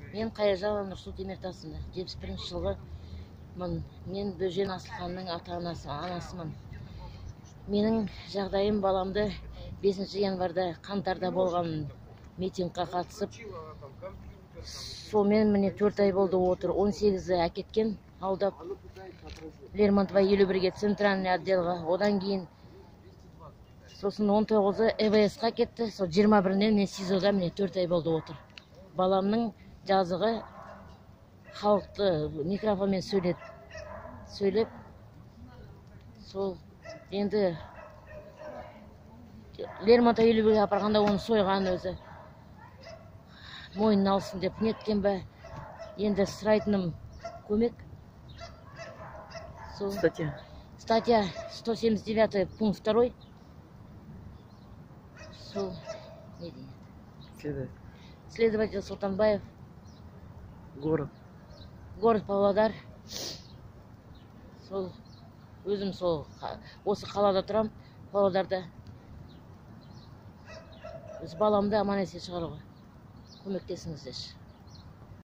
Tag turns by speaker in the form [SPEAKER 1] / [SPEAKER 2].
[SPEAKER 1] Мен Қайыржанова Нұрсұлу Теміртасында 71 жылғы мен Бөжен Асылханның анасымын. Менің жағдайым баламды 5 январда қаңтарда болған митингқа қатысып, сонымен міне 4 ай болды отыр. 18-і әкеткен, алдап Лермонтова 51-ге центральный отделға, одан кейін сосын 19-і ЭВС-қа кетті, сол 21-нен мен СИЗОда міне 4 ай болды отыр. Баламның жазығы халықты микрофонмен сөйлеп, сол енді Лермонтова 51-ге апарғанда оны сойған өзі. Мойнын алсын деп неткен бе, енді сұрайтыным көмек. Статья 179 пункт 2. Сол не дейін? Следователь Султанбаев. Город Павлодар. Сол өзім осы қалада тұрам, Павлодарда. Біз баламды аман есен шығаруға көмектесіңіздерші.